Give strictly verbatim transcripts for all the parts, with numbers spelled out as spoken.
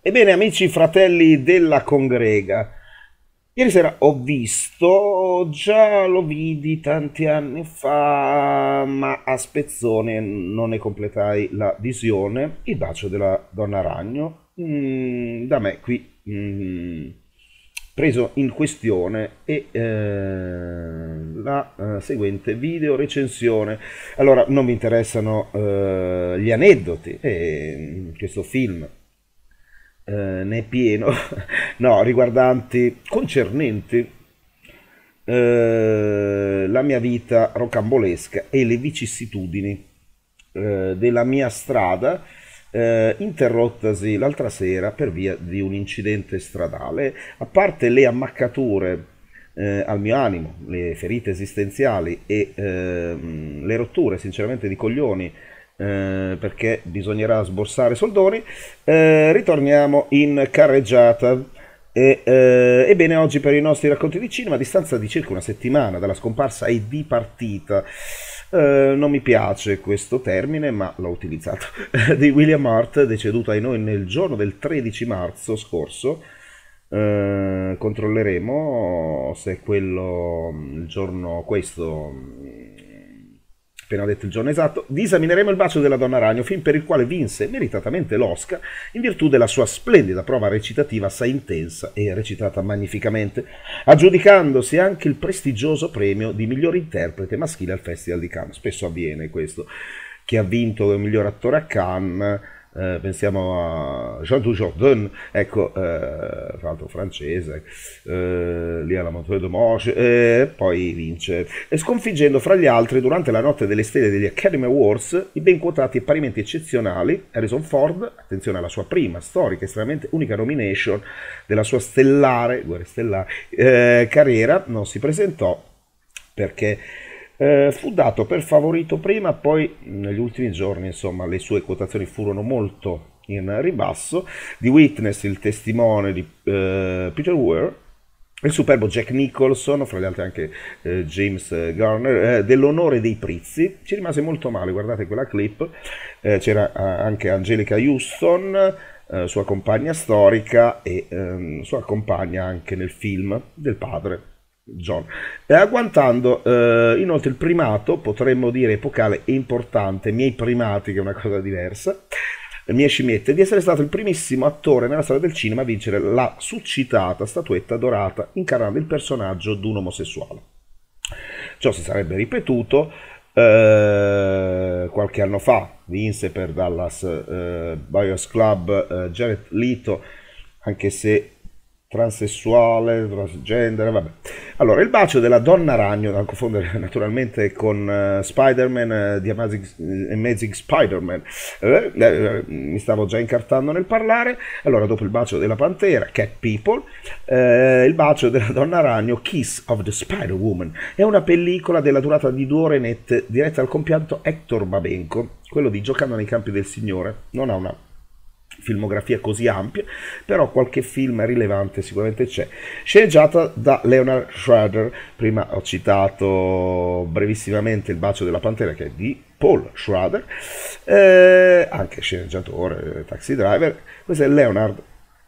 Ebbene, amici fratelli della congrega, ieri sera ho visto, già lo vidi tanti anni fa, ma a spezzone non ne completai la visione, Il bacio della donna ragno, mm, da me qui mm, preso in questione e eh, la eh, seguente video recensione. Allora, non vi interessano eh, gli aneddoti, e questo film eh, ne è pieno, no, riguardanti, concernenti eh, la mia vita rocambolesca e le vicissitudini eh, della mia strada, eh, interrottasi l'altra sera per via di un incidente stradale. A parte le ammaccature eh, al mio animo, le ferite esistenziali e ehm, le rotture sinceramente di coglioni, eh, perché bisognerà sborsare soldoni, eh, ritorniamo in carreggiata. E, eh, ebbene, oggi per i nostri racconti di cinema, a distanza di circa una settimana dalla scomparsa e di partita, eh, non mi piace questo termine, ma l'ho utilizzato, di William Hurt, deceduto ai noi nel giorno del tredici marzo scorso. Eh, controlleremo se è quello, il giorno questo, appena detto il giorno esatto. Disamineremo Il bacio della donna ragno, film per il quale vinse meritatamente l'Oscar in virtù della sua splendida prova recitativa assai intensa e recitata magnificamente, aggiudicandosi anche il prestigioso premio di miglior interprete maschile al Festival di Cannes. Spesso avviene questo, chi ha vinto il miglior attore a Cannes, eh, pensiamo a Jean Dujardin, ecco, eh, tra l'altro francese, eh, lì alla Montreux de Moche, e poi vince, e sconfiggendo fra gli altri durante la notte delle stelle degli Academy Awards i ben quotati e parimenti eccezionali Harrison Ford. Attenzione alla sua prima storica estremamente unica nomination della sua stellare, guerre stellari, eh, carriera. Non si presentò perché Eh, fu dato per favorito prima, poi negli ultimi giorni, insomma, le sue quotazioni furono molto in ribasso. Di Witness, il testimone di eh, Peter Weir, il superbo Jack Nicholson, fra gli altri anche eh, James Garner, eh, dell'Onore dei Prizzi, ci rimase molto male, guardate quella clip, eh, c'era eh, anche Angelica Houston, eh, sua compagna storica, e eh, sua compagna anche nel film del padre John, e agguantando eh, inoltre il primato, potremmo dire epocale e importante, miei primati, che è una cosa diversa, le mie scimmiette, di essere stato il primissimo attore nella storia del cinema a vincere la succitata statuetta dorata incarnando il personaggio di un omosessuale. Ciò si sarebbe ripetuto eh, qualche anno fa, vinse per Dallas eh, Buyers Club eh, Jared Leto, anche se transessuale, transgender, vabbè. Allora, Il bacio della donna ragno, da non confondere naturalmente con uh, Spider-Man, uh, The Amazing, uh, Amazing Spider-Man, eh, eh, mi stavo già incartando nel parlare. Allora, dopo Il bacio della pantera, Cat People, eh, Il bacio della donna ragno, Kiss of the Spider-Woman, è una pellicola della durata di due ore nette, diretta dal compianto Hector Babenco, quello di Giocando nei campi del Signore. Non ha una filmografia così ampia, però qualche film rilevante sicuramente c'è. Sceneggiata da Leonard Schrader, prima ho citato brevissimamente Il bacio della pantera, che è di Paul Schrader, eh, anche sceneggiatore, Taxi Driver. Questo è Leonard,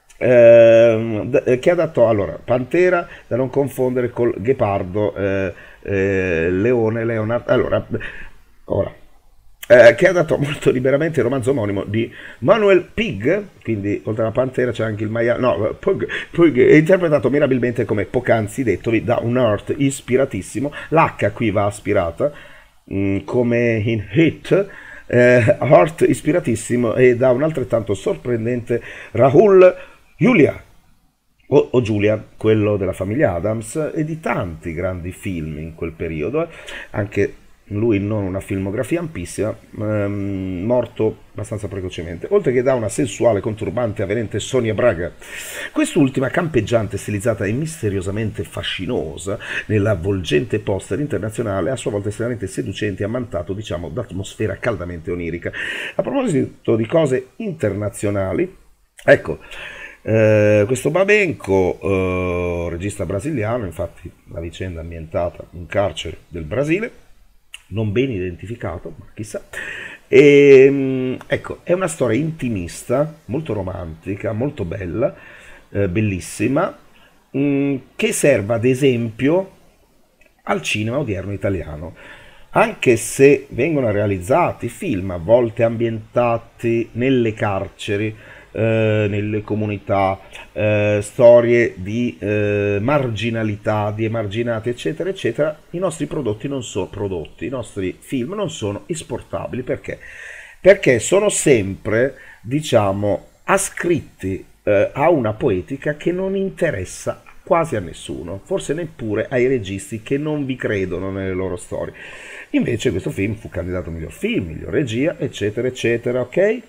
eh, che adattò, allora, Pantera, da non confondere col Ghepardo, eh, eh, Leone, Leonard, allora, ora, Eh, che adattò molto liberamente il romanzo omonimo di Manuel Pig, quindi oltre alla Pantera c'è anche il maiale, no, Pug, Pug è interpretato mirabilmente, come poc'anzi detto, da un Hurt ispiratissimo. L'H qui va aspirata, mh, come in Hit, eh, Hurt ispiratissimo, e da un altrettanto sorprendente Rahul Julia, o, o Giulia, quello della famiglia Adams, e di tanti grandi film in quel periodo, eh. Anche lui non una filmografia ampissima, ehm, morto abbastanza precocemente, oltre che da una sensuale, conturbante, avvenente Sonia Braga. Quest'ultima, campeggiante, stilizzata e misteriosamente fascinosa nell'avvolgente poster internazionale, a sua volta estremamente seducente e ammantato, diciamo, d'atmosfera caldamente onirica. A proposito di cose internazionali, ecco, eh, questo Babenco, eh, regista brasiliano, infatti la vicenda ambientata in un carcere del Brasile, non ben identificato, ma chissà, E, mm, ecco, è una storia intimista, molto romantica, molto bella, eh, bellissima, mm, che serva ad esempio al cinema odierno italiano. Anche se vengono realizzati film a volte ambientati nelle carceri, eh, nelle comunità, eh, storie di eh, marginalità, di emarginati, eccetera, eccetera, i nostri prodotti non sono prodotti, i nostri film non sono esportabili. Perché? Perché sono sempre, diciamo, ascritti eh, a una poetica che non interessa quasi a nessuno, forse neppure ai registi che non vi credono nelle loro storie. Invece questo film fu candidato a miglior film, miglior regia, eccetera, eccetera, ok?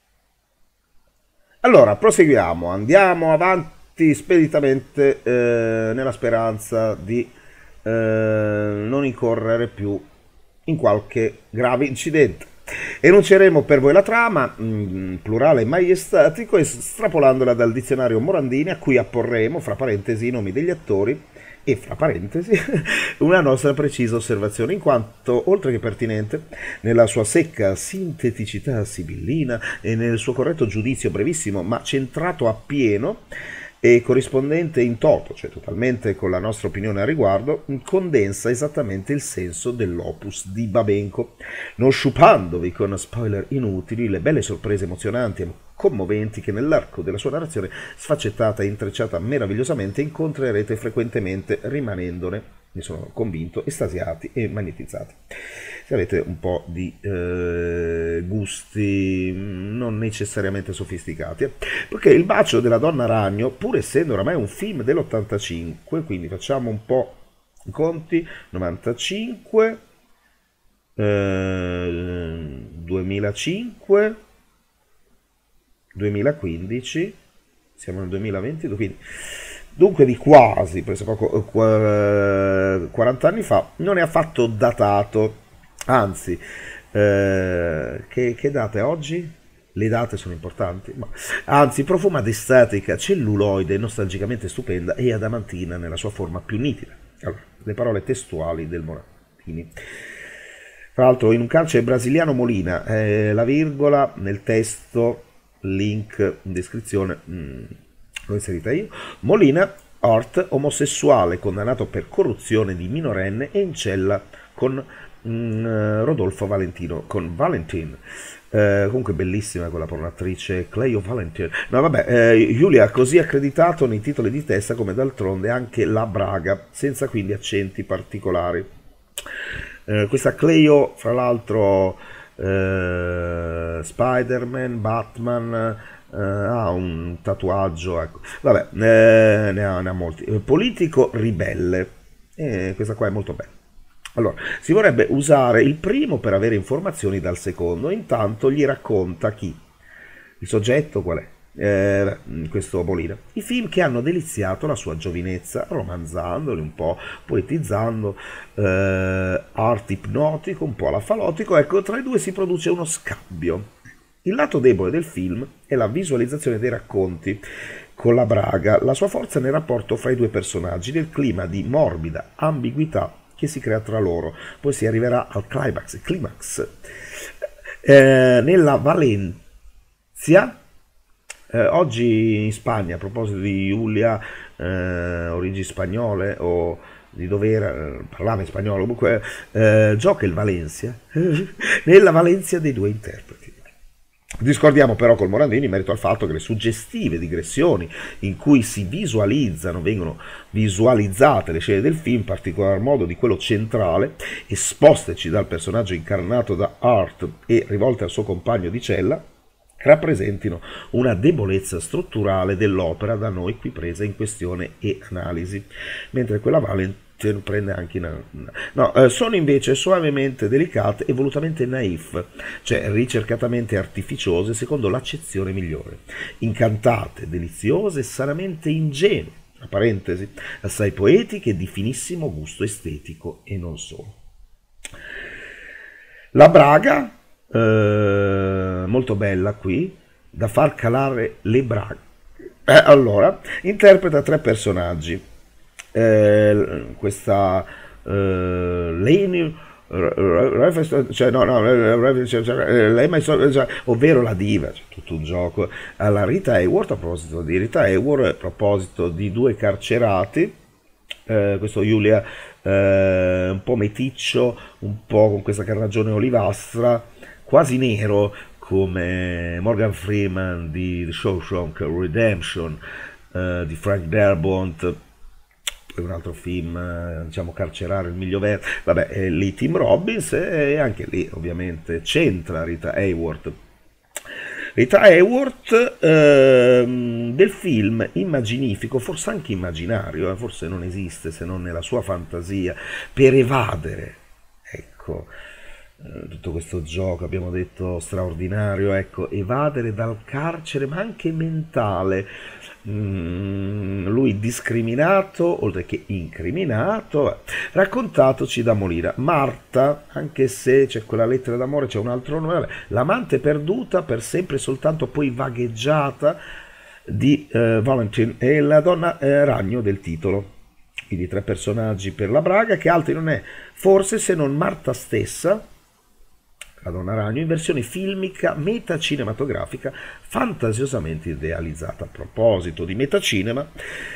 Allora, proseguiamo, andiamo avanti speditamente eh, nella speranza di eh, non incorrere più in qualche grave incidente. Enunceremo per voi la trama, mh, plurale maiestatico, estrapolandola dal dizionario Morandini, a cui apporremo, fra parentesi, i nomi degli attori e, fra parentesi, una nostra precisa osservazione, in quanto, oltre che pertinente, nella sua secca sinteticità sibillina e nel suo corretto giudizio brevissimo, ma centrato appieno e corrispondente in toto, cioè totalmente con la nostra opinione a riguardo, condensa esattamente il senso dell'opus di Babenco, non sciupandovi con spoiler inutili le belle sorprese emozionanti e commoventi che nell'arco della sua narrazione sfaccettata e intrecciata meravigliosamente incontrerete frequentemente, rimanendone, ne sono convinto, estasiati e magnetizzati. Se avete un po' di eh, gusti non necessariamente sofisticati, eh. Perché Il bacio della donna ragno, pur essendo oramai un film dell'ottantacinque, quindi facciamo un po' i conti, novantacinque, eh, duemilacinque, duemilaquindici, siamo nel duemilaventi, quindi dunque di quasi, preso poco, quaranta anni fa, non è affatto datato, anzi, eh, che, che data è oggi? Le date sono importanti, ma, anzi profuma d'estetica celluloide nostalgicamente stupenda e adamantina nella sua forma più nitida. Allora, le parole testuali del Morandini. Tra l'altro in un carcere brasiliano Molina, eh, la virgola nel testo, link in descrizione, mh, l'ho inserita io. Molina, Hort, omosessuale condannato per corruzione di minorenne e in cella con mh, Rodolfo Valentino, con Valentin. Eh, comunque bellissima quella pornoattrice Cleo Valentin. No vabbè, eh, Giulia ha così accreditato nei titoli di testa come d'altronde anche la Braga, senza quindi accenti particolari. Eh, questa Cleo, fra l'altro, eh, Spider-Man, Batman, eh, ha un tatuaggio, ecco. Vabbè, eh, ne, ha, ne ha molti. Eh, politico ribelle, eh, questa qua è molto bella. Allora, si vorrebbe usare il primo per avere informazioni dal secondo, intanto gli racconta chi? Il soggetto qual è? Eh, questo Molina. I film che hanno deliziato la sua giovinezza, romanzandoli un po', poetizzando, eh, arte ipnotico, un po' alla falotico, ecco, tra i due si produce uno scambio. Il lato debole del film è la visualizzazione dei racconti con la Braga, la sua forza nel rapporto fra i due personaggi, nel clima di morbida ambiguità che si crea tra loro. Poi si arriverà al climax, climax. Eh, nella Valencia, eh, oggi in Spagna, a proposito di Giulia, eh, origini spagnole, o di dove era, eh, parlava in spagnolo, comunque eh, gioca il Valencia, nella Valencia dei due interpreti. Discordiamo però col Morandini in merito al fatto che le suggestive digressioni in cui si visualizzano, vengono visualizzate le scene del film, in particolar modo di quello centrale, esposteci dal personaggio incarnato da Hart e rivolte al suo compagno di cella, rappresentino una debolezza strutturale dell'opera da noi qui presa in questione e analisi, mentre quella Valent prende anche in... no, eh, sono invece soavemente delicate e volutamente naif, cioè ricercatamente artificiose secondo l'accezione migliore, incantate, deliziose e sanamente ingenue, tra parentesi, assai poetiche e di finissimo gusto estetico e non solo. La Braga, eh, molto bella qui, da far calare le braghe. Eh, allora, interpreta tre personaggi. Eh, questa eh, Leni cioè, no, no, lei mai so- cioè, ovvero la diva, cioè, tutto un gioco. Alla Rita Hayworth, a proposito di Rita Hayworth, a proposito di due carcerati, eh, questo Giulia eh, un po' meticcio, un po' con questa carnagione olivastra, quasi nero come Morgan Freeman di The Shawshank Redemption, eh, di Frank Darabont, un altro film, eh, diciamo, carcerario, il miglio verde, vabbè, è lì Tim Robbins e anche lì ovviamente c'entra Rita Hayworth. Rita Hayworth ehm, del film immaginifico, forse anche immaginario, eh, forse non esiste se non nella sua fantasia, per evadere, ecco, eh, tutto questo gioco, abbiamo detto, straordinario, ecco, evadere dal carcere, ma anche mentale. Mm, lui discriminato, oltre che incriminato, eh, raccontatoci da Molina. Marta, anche se c'è quella lettera d'amore, c'è un altro nome, vabbè, l'amante perduta, per sempre soltanto poi vagheggiata, di eh, Valentin, e la donna eh, ragno del titolo. Quindi tre personaggi per la Braga, che altri non è forse se non Marta stessa, la donna ragno, in versione filmica metacinematografica fantasiosamente idealizzata. A proposito di metacinema,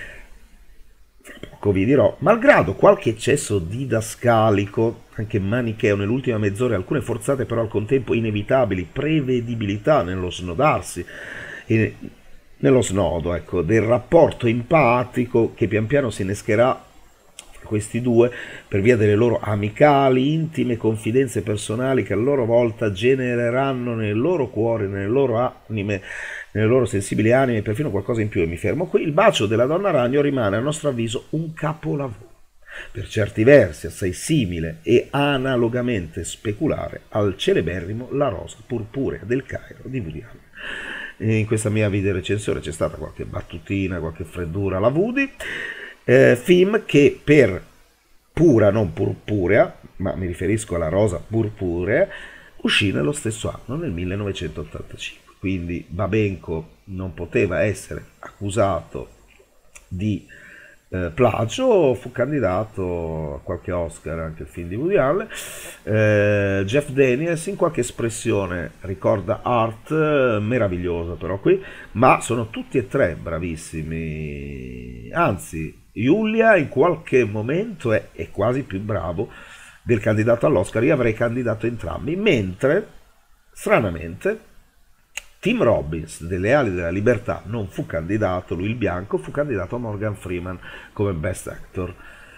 fra poco vi dirò, malgrado qualche eccesso didascalico, anche manicheo nell'ultima mezz'ora, alcune forzate però al contempo inevitabili prevedibilità nello snodarsi e nello snodo, ecco, del rapporto empatico che pian piano si innescherà questi due per via delle loro amicali, intime confidenze personali che a loro volta genereranno nel loro cuore, nelle loro anime, nelle loro sensibili anime perfino qualcosa in più. E mi fermo qui. Il bacio della donna ragno rimane a nostro avviso un capolavoro, per certi versi assai simile e analogamente speculare al celeberrimo La rosa purpurea del Cairo di Woody Allen. In questa mia video recensione c'è stata qualche battutina, qualche freddura alla Woody. Eh, film che per pura, non purpurea, ma mi riferisco alla rosa purpurea, uscì nello stesso anno, nel millenovecentottantacinque. Quindi Babenco non poteva essere accusato di eh, plagio, fu candidato a qualche Oscar anche il film di Woody Allen. eh, Jeff Daniels in qualche espressione ricorda Art, eh, meravigliosa però qui, ma sono tutti e tre bravissimi, anzi Giulia in qualche momento è, è quasi più bravo del candidato all'Oscar. Io avrei candidato entrambi, mentre stranamente Tim Robbins delle Ali della Libertà non fu candidato, lui il bianco, fu candidato a Morgan Freeman come Best Actor.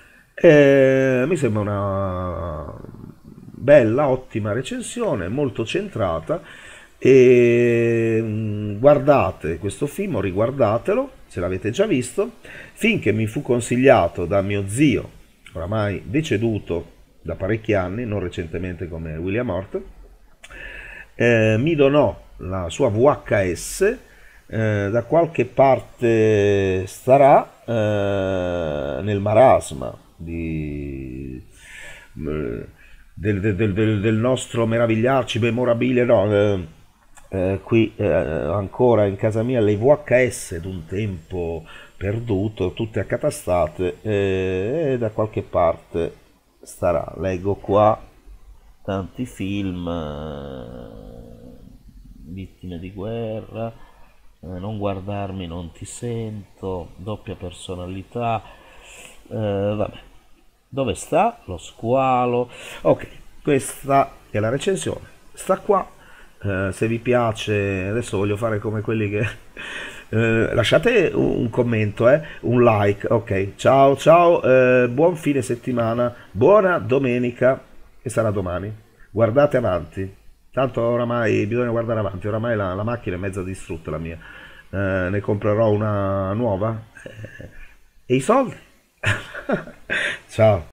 E mi sembra una bella, ottima recensione, molto centrata, e guardate questo film o riguardatelo se l'avete già visto. Finché mi fu consigliato da mio zio, oramai deceduto da parecchi anni, non recentemente come William Hurt, eh, mi donò la sua V H S, eh, da qualche parte starà eh, nel marasma di, eh, del, del, del, del nostro meravigliarci memorabile, no, eh, eh, qui eh, ancora in casa mia le V H S d'un tempo perduto, tutte accatastate, eh, e da qualche parte starà. Leggo qua tanti film, eh, vittime di guerra, eh, non guardarmi, non ti sento, doppia personalità, eh, vabbè, dove sta lo squalo? Ok, questa è la recensione, sta qua. Eh, se vi piace, adesso voglio fare come quelli che eh, lasciate un commento, eh, un like. Ok, ciao ciao, eh, buon fine settimana, buona domenica, che sarà domani. Guardate avanti, tanto oramai bisogna guardare avanti, oramai la, la macchina è mezza distrutta la mia, eh, ne comprerò una nuova, eh, e i soldi. Ciao.